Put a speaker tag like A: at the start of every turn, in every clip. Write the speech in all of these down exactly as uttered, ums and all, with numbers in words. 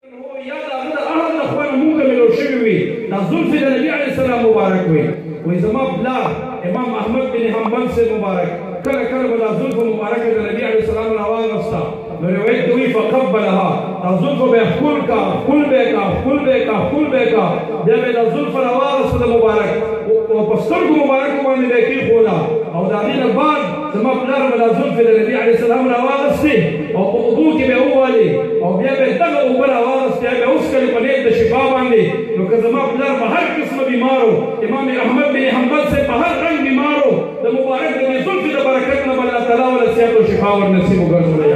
A: یا دا هغه د اهل د خوانه مونږ ته ملو شوي وي دا زلفې د نبي علیه السلام مبارک وي وایي زما پلار امام احمد بن حنبل سے مبارک کله کله به دا زلفه مبارکه د نبي علیه السلام نه راواغسته نو روایت کې وایي فقبلها دا زلفه به یې ښکل کا ښکل به یې کا ښکل به یې کا ښکل به یې کا بیا به یې دا زلفه راواغسته د مبارک او په سترګو مبارکو باندې به یې کېښوده او د هغې نه بعد زما پلار به دا زلفې د نبي علیه السلام راواغستې او په اوبو کې به یې ووالې او بیا به یې دغه اوبه راواغستې بیا به یې وڅښلې په نیت د شفا باندې نو که زما پلار په هر قسمه بیمار و امام احمد بن حنبل صاحب په هر رنګ بیمار و د مبارک د دې زلفې د برکت نه به الله تعالی ورله صحت او شفا ورنصیب وګرځولی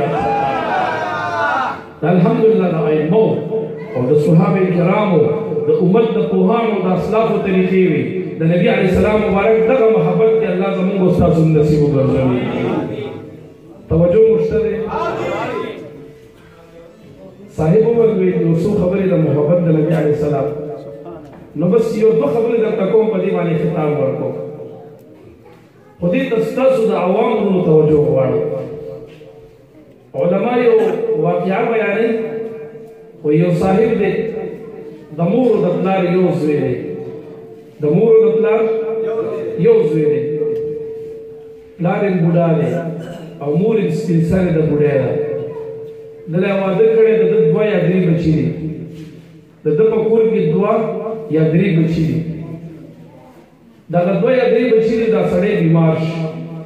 A: الحمدلله د ائمو او د صحابه کرامو د امت د پوهانو د اسلافو طریقې وي د نبی علیه السلام مبارک دغه محبت دی الله زموږ او ستاسو نصیب وګرځوي توجه مو شته دی صاحب وویل یو څو خبرې د محبت د نبی علیه السلام نو بس یو دوه خبرې درته کوم په دې باندې خطاب ورکوم خو دې ته ستاسو د عوامو توجه غواړم علما یو واقعه بیانوي خو یو صاحب دی د مور د پلار یو زوی دی د مور د پلار یو زوی دی پلار یې بوډا دی او مور یې سپین سرې د بوډۍ ده دله یې واده کړی د ده دوه یا درې بچي دي د ده په کور کې دوه یا درې بچي دي دغه دوه یا درې بچي دي دا سړی بیمار شو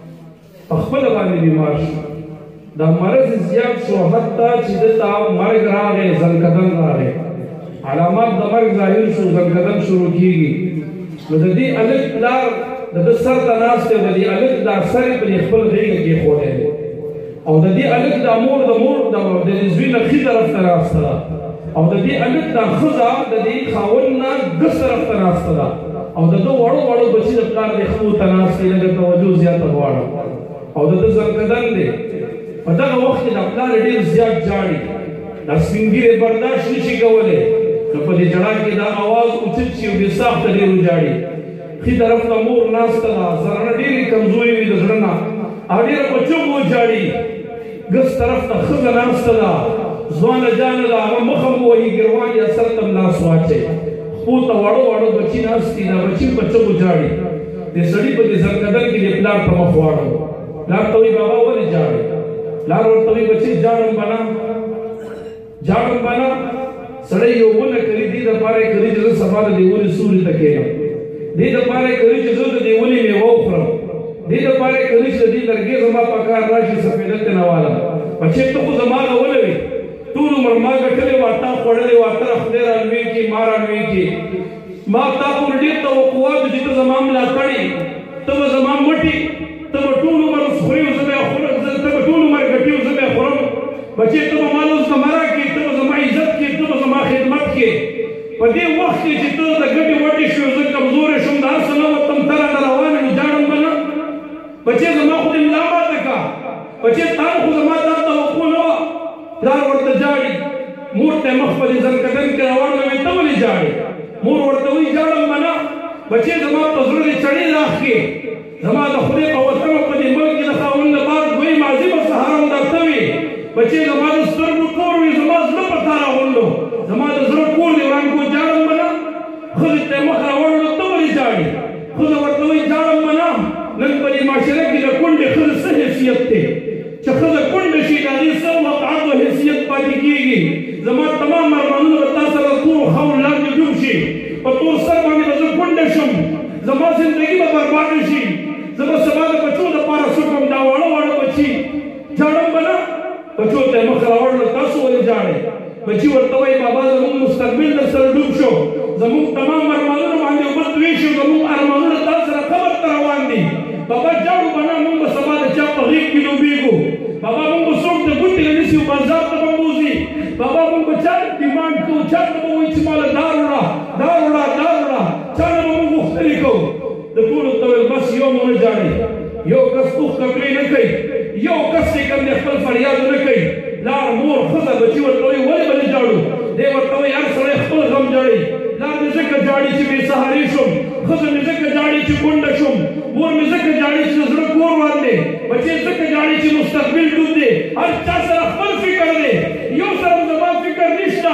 A: په خپله باندې بیمار شو دا مرض زیات شو حتی چې ده ته مرګ راغی زنکدن راغی علامات د مرګ ظاهر شو زنکدن شروع کېږي نو د دې هلک پلار د ده سر ته ناست دی د دې هلک دا سر یې پرې خپل غېږه کېښودی دی او د دې هلک دا مور د مور د دې زوی نه ښي طرف ته ناسته ده او د دې هلک دا ښځه د دې خاوند نه ګس طرف ته ناسته ده او د ده وړو وړو بچي د پلار د خپو ته ناست دی لږه توجه زیاته غواړم او د ده زنکدن دی په دغه وخت کې د پلار ډېر زیات جاړي دا سپین ږیری برداشت نشي کولی نو په دې جړا کې دا اواز اوچت شي او بې ساخته ډېر وجاړي ښي طرف ته مور ناسته ده زرنه ډېرې کمزورې وي د زړه نه او ډېره په چغو وجاړي ګس طرف ته ښځه ناسته ده ځوانه جانه ده هغه مخه مو وهي ګروان یا سر ته لاس واچوي خپو ته واړه واړه بچي ناست دي دا بچي په چغو جاړي د سړي په دې زرکدن کې د پلار ته مخ واړو پلار ته وایي بابا ولې جاړې پلار ورته وایي بچي جاړم به نه جاړم به نه سړی یو ونه کوي دې دپاره یې کوي چې زه سبا د دې ونې سوري ته کښېنم دې دپاره یې کوي چې زه د دې ونې میوه وخورم دې دپاره یې کوي چې د دې لرګې زما په کار راشي سفیده ترې نه والم بچې ته خو زما هغه ونه وي ټول عمر ما ګټلې وه تا خوړلې وه ته خدای رالوی کړي ما رالوی کړي ما تا پورې ډېر توقعات چې ته زما ملاتړ یې ته به زما مټ یې ته به ټول عمر خورې او زه به یې خورم ته به ټول عمر ګټې او زه به یې خورم بچې ته به ما لوز نه مرا کړي ته به زما عزت کړي ته به زما خدمت کړي په دې وخت کې چې ته د ګټې وټې شو زه کمزوری شوم د هر څه نه وتم ته رانه روان یې نو جاړم به نه بچې زما خو دې ملا ماته کړه بچې تا خو زما دا توقع نه وه پلار ورته جاړي مور ته مخ په دې زنکدن کې راواړوي ته ولې جاړې مور ورته وایي جاړم به نه بچې زما په زړه دې چړې راښکې زما د خدای په وطن او په دې ملک کې د خاوند نه بعد دویم عظیمه سهار هم درته وي بچې زما د سترګو تور وي زما زړه په تا راغونډو زما د زړه کور دې ورانکو جاړم به نه ښځې ته یې مخ راوړلو ته ولې جاړې ښځه ورته وایي جاړم به نه نن په دې معاشره کې د کونډې ښځې څه حیثیت دی چې ښځه کونډه شي د هغې څه وقعت او حیثیت پاتې کېږي زما تمام ارمانونه به تا سره تورو خاورو لاندې ډوب شي په تور سر باندې به زه کونډه شم زما زندګي به برباده شي زه به سبا د بچو دپاره څه کړم دا واړه واړه بچي جاړم به نه بچو ته یې مخ راوړلو تاسو ولې جاړئ بچي ورته وایي بابا زموږ مستقبل در سره ډوب شو زموږ تمام ارمانونه باندې اوبه توی شي زموږ ارمانونه تا سره قبر ته روان دي بابا جاړو به نه مونږ به سبا د چا په غېږ کې ډوبېږو بابا مونږ به څوک د ګوتې نه نیسي او بازار ته به بوځي بابا مونږ به چا ډیمانډ کوو چا ته به وایي چې ماله دا وړه دا وړه دا وړه چا نه به مونږ غوښتنې کوو د ټولو ته ویل بس یو مو نه جاړئ یو کس اوښ ککړې نه کوي یو کس چې کوم دی خپل فریاد نه کوي پلار مور ښځه بچي ورته وایي ولې به نه جاړو دی ورته وایي هر سړی خپل غم جاړي پلار مې ځکه جاړي چې بې سهاري شوم ښځه مې ځکه جاړي چې کونډه شوم مور مې ځکه جاړي چې د زړه کور ور دی بچې ځکه جاړي چې مستقبل ډوب دی هر چا سره خپل فکر دی یو سره زما فکر نشته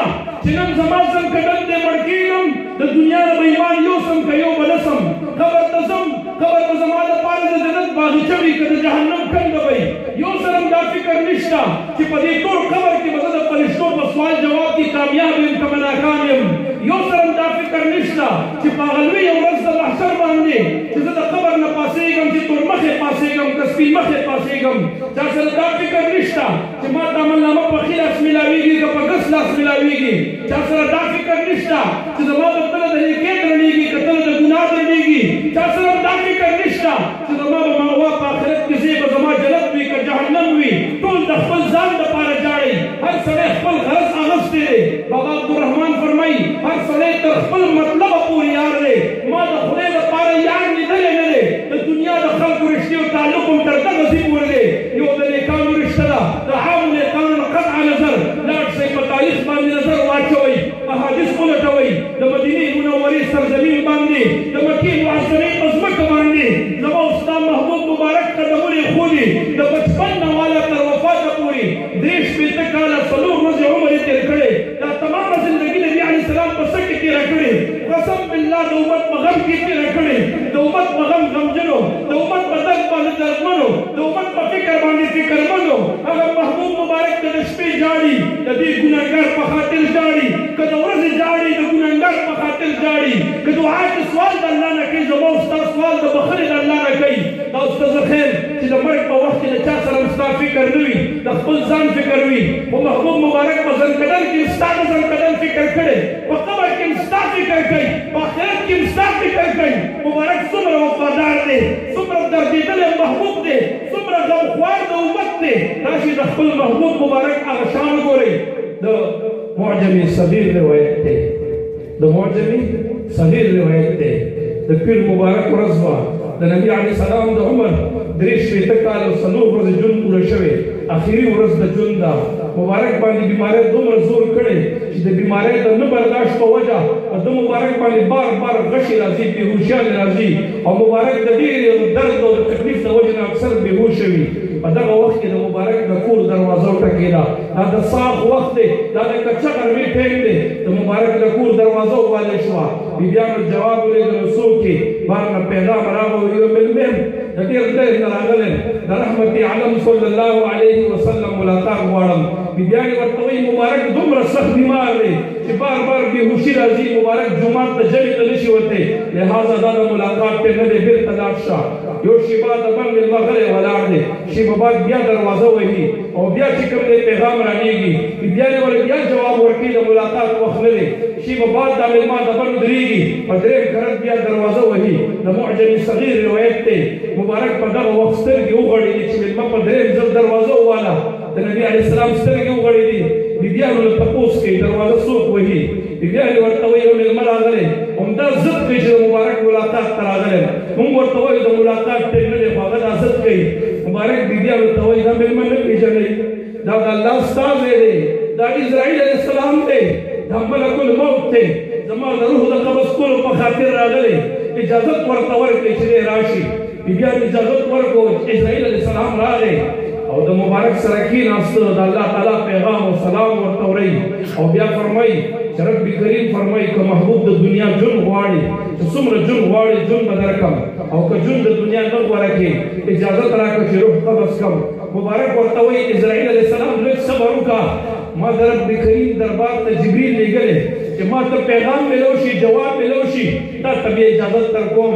A: چې نن زما زم کډل دې مړ کېږم د دنیا نه به ایمان یوسم که یو به نسم قبر ته ځم قبر به زما دپاره د جنت باغچه وي که د جهنم کنده به یو سره هم دا فکر نشته چې په دې ټول قبر کې به زه د فرشتو په سوال جواب کې کامیاب یم که به ناکام یم یو سره هم دا فکر نشته چې په هغه لویه ورځ د محشر باندې چې زه د قبر نه پاسېږم چې تور مخې پاسېږم که سپین مخې پاسېږم چا سره دا فکر نشته چې ما ته عملنامه په ښي لاس میلاویږي که په ګس لاس میلاویږي چا سره دا فکر نشته چې زما به تله د نیکۍ درنېږي که تله د ګناه درنېږي چا سره دا فکر نشته چې زما به ماوا په آخرت کې ځای به زما جنت وي که جهنم وي ټول د خپل ځان دپاره جاړئ هر سړی خپل غرض اغوستی دی بابا عبدالرحمن فرمایي هر سړی تر خپل مطلبه پورې یار دی ما د خدای دپاره یار لیدلی نه دی د دنیا د خلکو رښتیو تعلق هم تر دغه ځای پورې دی یو د نیکانو رشته ده د عامو نیکانو نه قطع نظر لاړ شئ په تاریخ باندې نظر واچوئ احادیث ولټوئ د مدینې منورې سرزمین باندې د مکې معظمې په ځمکه باندې زما او ستا محبوب مبارک قدمونه یې ښودي د بچپن نه والا تر وفاته پورې درې شپېته کاله څلور ورځې عمر یې تېر کړی دا تمامه زندګي نبي علیه السلام په څه کې تېره کړې قسم بالله د امت په غم کې تېره کړې د امت په غم غمجنو د امت په درد باندې دردمنو د امت په فکر باندې فکرمنو هغه محبوب مبارک ته د شپې جاړي د دې ګناهګار په خاطر جاړي که د ورځې جاړي د ګناهګار په خاطر جاړي که دعا کې سوال د الله نه کوي زما او ستا سوال د بخښنې د الله نه کوي دا استاد خیر چې د مرګ په وخت کې د چا سره هم ستا فکر نه وي د خپل ځان فکر وي خو محبوب مبارک په زنکدن کې ستا د زنکدن فکر کړی په قبر کې هم ستا فکر کوي په آخرت کې هم ستا فکر کوي مبارک څومره وفادار دی څومره دردېدلی محبوب دی څومره غمخوار د امت دی راشي د خپل محبوب مبارک هغه شان ګورئ د معجم صغیر روایت دی د معجم صغیر روایت دی د پیر مبارک ورځ وه د نبي علیه السلام د عمر درې شپېته کاله او څلور ورځې ژوند پوره شوې اخري ورځ د ژوند ده مبارک باندې بیمارۍ دومره زور کړی چې د بیمارۍ د نه برداشت په وجه د مبارک باندې بار بار غشي راځي بېهوشیانې راځي او مبارک د ډېرې درد او د تکلیف د وجې نه اکثر بېهوشه وي په دغه وخت کې د مبارک د کور دروازه وټکېده دا د ساخ وخت دی دا د کچه غرمې ټایم دی د مبارک د کور دروازه وبالې شوه بیبیانو جواب ولېږلو څوک یې بار نه پیغام راغی یو مېلمه د ډېر لرې نه راغلی د رحمت عالم صلی الله علیه وسلم ملاقات غواړم بیبیانې ورته وایي مبارک دومره سخت بیمار دی چې بار بار بېهوشي راځي مبارک جومات ته جمع ته نشي وتی لهذا دا د ملاقات پرې نه دی بېرته لاړ شه یو شېبه د بل مېلمه غلی ولاړ دی شېبه بعد بیا دروازه وهي او بیا چې کوم دی پیغام رانیږي بیبیانې ورته بیا جواب ورکوي د ملاقات وخت نه دی شېبه بعد دا مېلمه د بل درېږي په درېیم کرت بیا دروازه وهي د معجم صغیر روایت دی مبارک په دغه وخت سترګې وغړېدې چې مېلمه په درېیم ځل دروازه وواله د نبي علیه السلام سترګې وغړېدې بیبیانو له تپوس کوي دروازه څوک وهي بیبیانې ورته وایي یو مېلمه راغلی همدا ضد کوي چې د مبارک ملاقات ته راغلی موږ ورته وایو د ملاقات ټیم نه دی خو هغه دا ضد کوي مبارک بیبیانو ته وایي دا مېلمه نه پېژنئ دا د الله استازی دی دا اسرائیل علیه السلام دی دا ملک الموت دی زما د روح د قبض کولو په خاطر راغلی اجازت ورته ورکړئ چې دی راشي بیبیانو اجازت ورکړو اسرائیل علیه السلام راغی او د مبارک سره کېناسته د الله تعالی پیغام او سلام ورته وړئ او بیا فرمایي چې رب کریم فرمایي که محبوب د دنیا ژوند غواړي چې څومره ژوند غواړي ژوند به درکړم او که ژوند د دنیا نه غوره کړې اجازت راکړه چې روح قبض کړم مبارک ورته وایي اسرائیل علیه السلام لږ صبر وکړه ما د رب کریم دربار ته جبریل لېږلی چې ما ته پیغام میلو شي جواب میلو شي تا ته بیا اجازت درکوم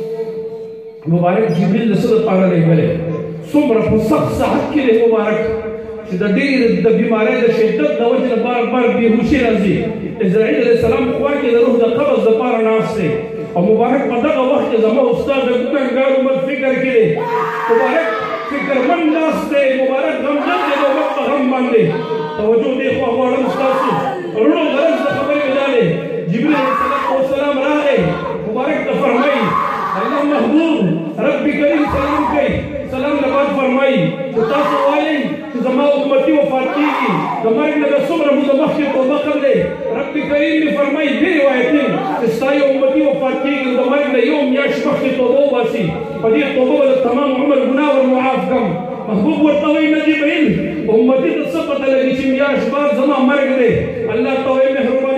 A: مبارک جبریل د څه دپاره لېږلی څومره په سخت صحت کې دی مبارک چې د ډېر د بیمارۍ د شدت د وجې نه بار بار بېهوشي راځي اسرائیل علیه السلام خوا کې د روح د قبض دپاره ناست دی او مبارک په دغه وخت کې زما استاد د ګنهګار امت فکر کې دی مبارک فکرمند ناست دی مبارک غمجن دی د امت په غم باندې توجه دې خوا غواړم ستاسو وروڼو غرض د خبرې مې دا دی جبریل علیه السلام راغی مبارک ته فرمایي الله محبوب رب کریم سلام کوي سلام نه بعد فرمایي چې تاسو وایئ چې زما امتي وفات کېږي د مرګ نه به څومره موده مخکې توبه کړلی رب کریم مې فرمایي دې روایتین چې ستا یو امتي وفات کېږي نو د مرګ نه یو میاشت مخکې توبه وباسي په دې توبه به د تمام عمر ګناه ور معاف کړم محبوب ورته وایي نه جبریل امتي ته څه پته لګي چې میاشت بعد زما مرګ دی الله ته وایي مهرباني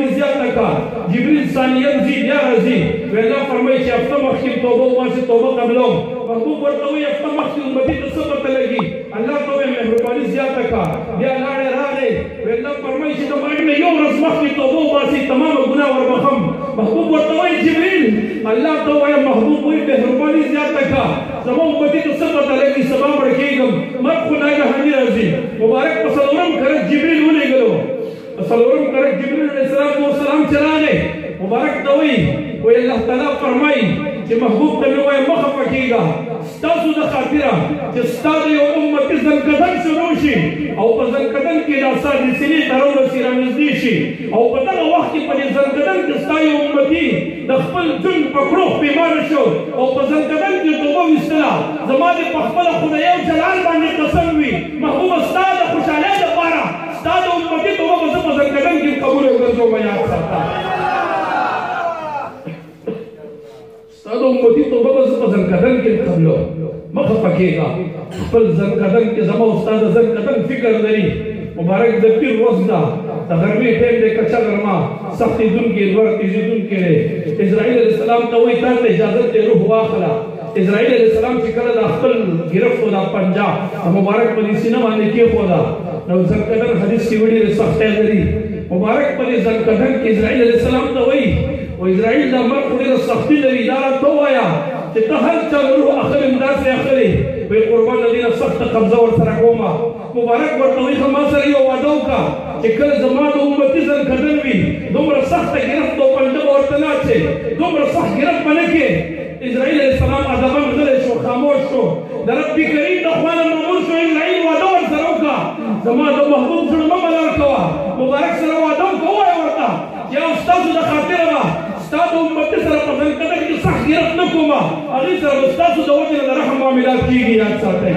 A: انسانیت زی بیا راځي الله فرمایي چې هفته مخکې توبه وباسي توبه قبلوم محبوب ورته وایي هفته مخکې امتي ته څه پته لګي الله ته وایي مهرباني زیاته کړه بیا لاړې راغې الله فرمایي چې د مرګ نه یو ورځ مخکې توبه وباسي تمامه ګناه وربخم محبوب ورته وایي جبریل الله ته وایي محبوب وایي مهرباني زیاته کړه زما امتي ته څه پته لګي سبا مړ کېږم مرګ خو ناګهاني راځي مبارک په څلورم کرک جبریل ولېږلو څلورم کرک جبریل علیه السلام چې راغی مبارک ته وایي وایي الله تعالی فرمایي چې محبوب ته مې وایي مه خفه کېږه ستاسو د خاطره چې ستا د یو امتي زنکدن شروع شي او په زنکدن کې دا ستا د سینې ته راورسي رانږدې شي او په دغه وخت کې په دې زنکدن کې ستا یو امتي د خپل ژوند په کړوخ بیماره شو او په زنکدن کې توبه ویستله زما دې په خپله خدای یو جلال باندې قسم وي محبوبه ستا د خوشحالۍ لپاره ستا د امتي توبه به زه په زنکدن کې قبوله وګرځوم یاد ساته ستا د امتي توبه به زه په زنکدن کې قبلوم مه خفه کېږه خپل زنکدن کې زما او ستا د زنکدن فکر لري مبارک د پیر ورځ ده د غرمې ټیم دی کچه غرمه سختېدونکې لوړ تېزېدونکې دی اسرائیل علیه السلام ته وایي تا ته اجازت دی روح واخله اسرائیل علیه السلام چې کله د خپل ګرفت و دا پنجه د مبارک په دې سینه باندې کېښوده نو زنکدن حدیث کې ډېرې سختۍ لري مبارک په دې زنکدن کې اسرائیل علیه السلام ته وایي و اسرائیل دا مرګ خو ډېره سختي لري دا راته ووایه چې ته هر چا روح اخلې همداسې اخلې وایي قربان د دې نه سخته قبضه ورسره کومه مبارک ورته وایي ښه ما سره یو وعده وکړه چې کله زما د امتي زنکدن وي دومره سخته ګرفت او پنجه به ورته نه اچې دومره سخت ګرفت به نه کې اسرائیل علیه السلام ادبا غلی شو خاموش شو د رب کریم د خوا نه مامور شو اسرائیل وعده ورسره وکړه زما د محبوب زړه مه ملال کوه مبارک سره وعده وکړه ووایه ورته چې یو ستاسو د خاطره به ستا د امتي سره په زنکدن کې سخت ګرفت نه کومه هغې سره به ستاسو د وجې نه د رحم معاملات کېږي یاد ساتئ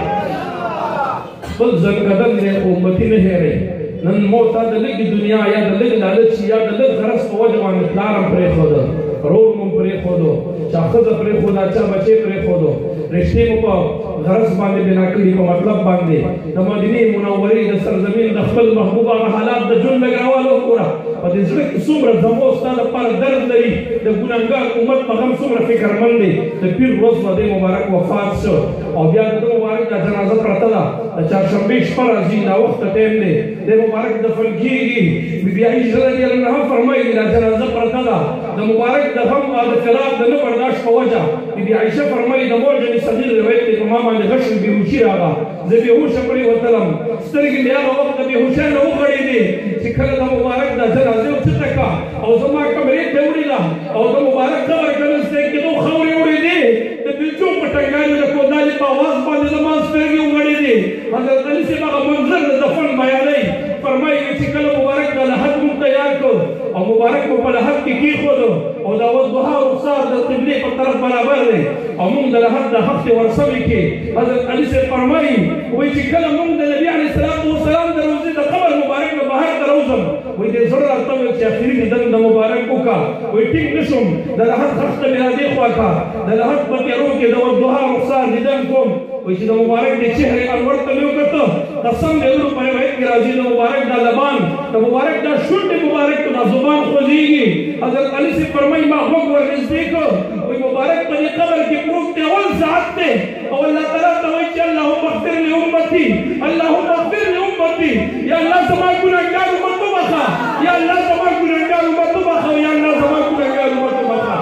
A: خپل زنکدن دی خو امتي نه هېروئ نن مو تا د لږې دنیا یا د لږ لالچ یا د لږ غرض په وجه باندې پلار هم پرېښوده رور مو پرېښودو چا ښځه پرېښوده چا بچې پرېښودو رشتې مو په غرض باندې بنا کړي په مطلب باندې د مدینې منورې د سرزمین د خپل محبوب هغه حالات د ژوند لږ راواله وګوره په دې زړه کې څومره زمو ستا لپاره درد لري د ګناهګار امت په غم څومره فکرمند دی د پیر ورځ به دی مبارک وفات شو او بیا د ده مبارک دا جنازه پرته ده د چهارشنبې شپه راځي ناوخته ټایم دی دی مبارک دفن کېږي بیبي عایشه رضی الله عنها فرمایي دا جنازه پرته ده د مبارک د غم او د فراق د نه برداشت په وجه بیبي عایشه فرمایي د معجم صغیر روایت دی په ما باندې غشن بېهوشي راغله زه بېهوشه پرېوتلم سترګې مې هغه وخت د بېهوشۍ نه وغړېدې چې کله د مبارک دا جنازه اوچته کړه او زما کمرې ته وړېده او د مبارک قبر که نستی کېدو خاورې وړېدې د بېلچو په ټنګانو د کودالې په اواز باندې زما سترګې وغړېدې حضرت علي صاحب هغه منظر د دفن بیانوي فرمایي چې کله مبارک دا لحد مونږ تیار کړ او مبارک مو په لحد کې کېښودو او دا ودوها رخسار د قبلې په طرف برابر دی او مونږ د لحد د هفتې ورسمې کې حضرت علي صاحب فرمایي وایي چې کله مونږ د نبي علیه السلام وسلام د روضې د قبر مبارک نه بهر ته راوځم وایي دې زړه راته وویل چې اخري دیدن د مبارک وکړه وایي ټینګ نه شوم د لحد خښته مې را دې خوا کړه د لحد په تیارو کې د ودوها رخسار دیدن کوم وایي چې د مبارک د چهرې انور ته مې وکتل قسم دې ورو په روایت کې راځي د مبارک دا لبان د مبارک دا شونډې مبارک دا زبان خوځېږي حضرت علي صاحب فرمایي ما غوږ ورنږدې کړ وایي مبارک په دې قبر کې پروت دی اول ساعت دی او الله تعالی ته وایي چې اللهم اغفر لامتي اللهم اغفر لامتي یا الله زما ګناهګار امت وبخه یا الله زما ګناهګار امت وبخه یا الله زما ګناهګار امت وبخه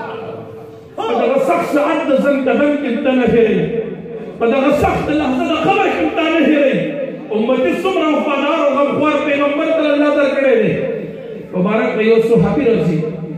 A: په دغه سخت ساعت د زنکدن کې ته نه هېروي په دغه سخت لحظه د قبر کې ته نه هېروي امتي څومره وفادار او غمخوار پیغمبر ته الله درکړی دی مبارک د یو صحابي راځي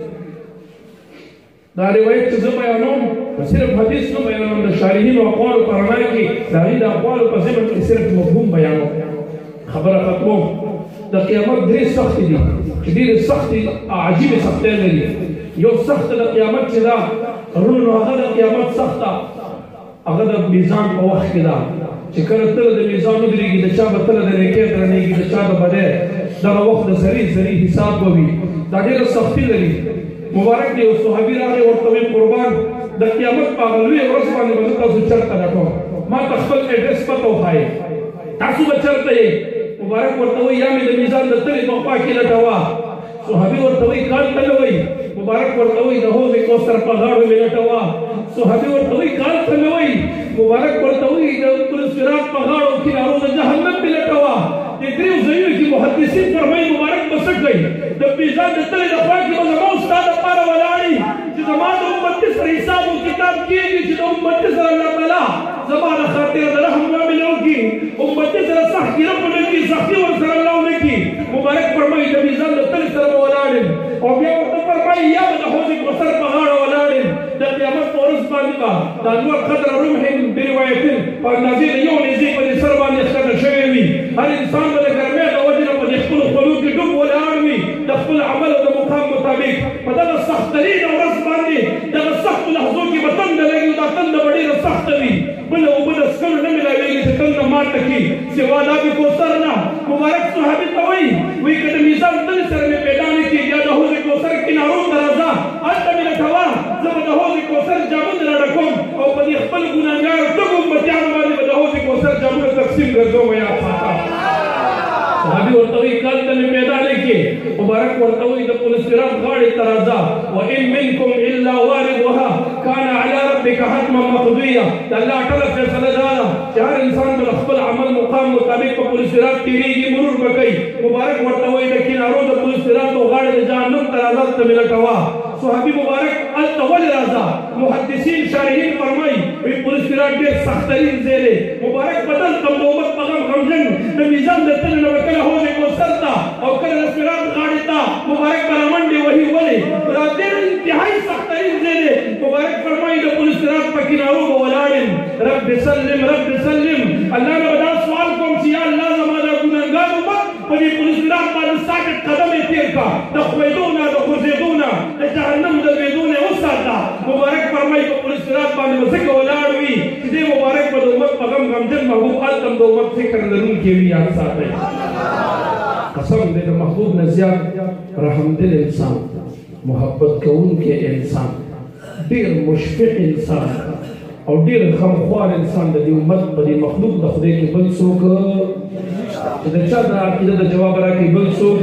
A: دا روایت چې زه بیانوم صرف حدیث نه بیانوم د شارحینو اقوالو په رڼا کې د هغې د اقوالو په ضمن کې صرف مفهوم بیانوم خبره ختموم د قیامت درې سختې دي چې ډېرې سختې عجیبې سختۍ لري یو سخته د قیامت چې ده وروڼو هغه د قیامت سخته هغه د میزان په وخت کې ده چې کله تله د میزان ودرېږي د چا به تله د نیکۍ درنېږي د چا د بدۍ دغه وخت د زري زري حساب به وي دا ډېره سختي لري مبارک دی یو صحابي راغی ورته وایي قربان د قیامت په هغه لویه ورځ باندې به زه تاسو چېرته لټوم ما ته خپل اډرس پته وښایئ تاسو به چېرته یې مبارک ورته وایي یا مې د میزان د تلې په خوا کې لټوه صحابي ورته وایي کال ته نه وایي مبارک ورته وایي د حوض کوثر په غاړو مې لټوه. صحابي ورته وایي کال ته مې وایي. مبارک ورته وایي د پل صراط په غاړو کنارو د جهنم مې لټوه. د دریو ځایونو کې محدثین فرمایي مبارک به څه کوي؟ د میزان د تلې د خوا کې به زما او ستا دپاره ولاړي چې زما د امتي سره حساب و کتاب کېږي چې د امتي سره الله تعالی زما د خاطر د رحم معامله وکړي. امتي سره سخت ګیره په نه کړي، سختي ورسره الله ونه کړي. مبارک فرمایي د میزان د تلې سره به ولاړ یم او بیا ورته فرمایي یا به د حوض کوثر په غاړه ولاړ یم. د قیامت په ورځ باندې به د انور قدر رمح بروایتن په اندازې د یو نیزې په دې سر باندې ښکته شوی وي. هر انسان به د ګرمۍ د وجې نه په دې خپلو خولو کې ډوب ولاړ وي د خپل عمل او د مقام مطابق. په دغه سختترینه ورځ باندې دغه سختو لحظو کې به تنده لګي او دا تنده به ډېره سخته وي. بله اوبه د څښلو نه میلاوېږي چې تنده ماته کړي سوا د آب کوثر نه. مبارک صحابي ته وایي وایي که د میزان تلې سره مې پیدا نه کړي یا د حوض کوثر کنارو ته راځه هلته مې لټوه. زه به د حوض کوثر جامونه راډکوم او په دې خپل ګناهګارو تږو امتیانو باندې به د حوض کوثر جامونه تقسیم ګرځوم. یا ساته صحابي ورته وایي کال ته مې پیدا نه کړي. مبارک ورته وایي د پل صراط غاړې ته راځه. وان منکم الا واردها کان علی ربک حتما مقضیه. د الله ټوله فیصله دا ده چې هر انسان به خپل عمل مقام مطابق په پل صراط تېرېږي، مرور به کوي. مبارک ورته وایي د کنارو د پل صراط او غاړې د جهنم ته راځه هلته مې لټوه. صحابي مبارک هلته ولې راځه؟ محدثین شارحین فرمایي وایي پل صراط ډېر سختترین ځای دی. مبارک به دلته د امت په غم غمژن د میزان د تلې نه به کله حوض کوثر ته او کله د صراط غاړې ته مبارک به رامنډې وهي. ولې؟ دا ډېر انتهایي سختترین ځای دی. مبارک فرمایي د پل صراط په کنارو به ولاړ یم. رب سلم رب سلم. الله نه به دا سوال کوم چې یا الله زما دا ګناهګار امت په دې پل صراط باندې ساکټ قدم یې تېر کړه، د خوېدو نه د خوځېدو نه د جهنم د لوېدو نه یې وساته. مبارک فرمایي په پل صراط باندې به ځکه ولاړ وي چې دې مبارک به د امت په غم غمجن محبوب هلته هم د امت فکر لرونکی وي. یاد ساتئ قسم دی د محبوب نه زیات رحمدل انسان، محبت کوونکی انسان، ډېر مشفق انسان او ډېر غمخوار انسان د دې امت په دې مخلوق د خدای کې بل څوک چې د چا د عقیده د جواب راکړي بل څوک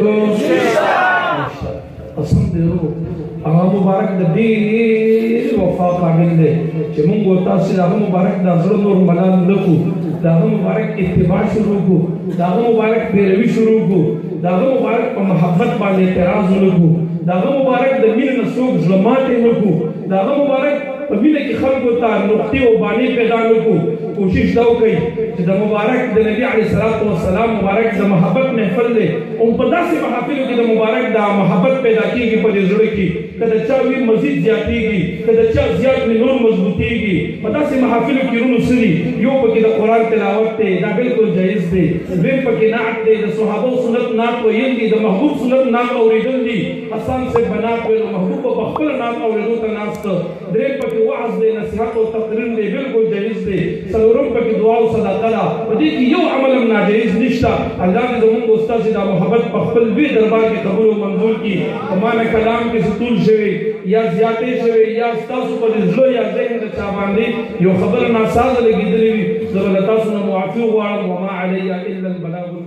A: قسم دی ورو. هغه مبارک د ډېر وفا قابل دی چې موږ او تاسې د هغه مبارک د زړه نور ملال نه کړو، د هغه مبارک اتباع شروع کړو، د هغه مبارک پیروي شروع کړو، د هغه مبارک په محبت باندې اعتراض ونه کړو، د هغه مبارک د مینې نه څوک زړه ماتې نه کړو، د هغه مبارک په مینه کې خلکو ته نقطې او بانې پیدا نه کړو. کوشش دا وکړئ چې د مبارک د نبي علیه الصلاة والسلام مبارک د محبت محفل دی او په داسې محافلو کې د مبارک دا محبت پیدا کېږي په دې زړه کې. که د چا وي مزید زیاتېږي، که د چا زیات وي نور مضبوطېږي. په داسې محافلو کې رونو څه دي؟ یو پکې د قرآن تلاوت دی، دا بالکل جایز دی. دویم پکې نعت دی، د صحابو سنت نعت ویل دي، د محبوب سنت نعت اورېدل دي. حسن صاحب به نعت ویل او محبوب به په خپله نعت اورېدو ته ناست. دریم پکې وعظ دی، نصیحت او تقریر دی، بالکل جایز دی. څلورم پکې دعا او صدقه ده. په دې کې یو عمل هم ناجایز نشته. الله دې زموږ او ستاسې دا محبت په خپل لوی دربار کې قبول او منظور کړي. په معنی کلام کې ستون شوی یا زیاتې شوی یا ستاسو په زړه یا ذهن د چا باندې یو خبره ناسازه لګېدلې وي، زه به له تاسو نه معافي وغواړم. وما علی الا البلاغ.